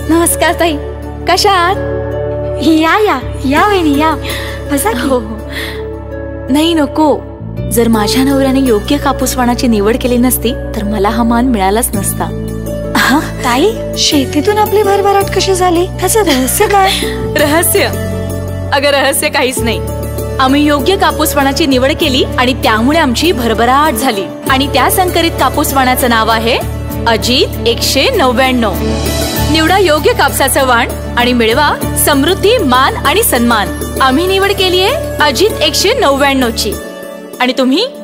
नमस्कार ताई, कशा आहात? या या या वहिनी या, बसा की. हो हो, नाही नको. जर माझ्या नवऱ्याने योग्य कापूसवाणाची निवड केली नसती तर मला हा मान मिळालाच नसता. ताई, शेतीतून आपली भरभराट कशी झाली, त्याचं रहस्य काय? रहस्य? अगं रहस्य काहीच नाही. आम्ही योग्य कापूसवाणाची निवड केली आणि त्यामुळे आमची भरभराट झाली. आणि त्या संकरित कापूसवाणाचं नाव आहे अजित 199. निवडा योग्य कापसाचं वाण आणि मिळवा समृद्धी, मान आणि सन्मान. आम्ही निवड केली आहे अजित 199 ची. आणि तुम्ही?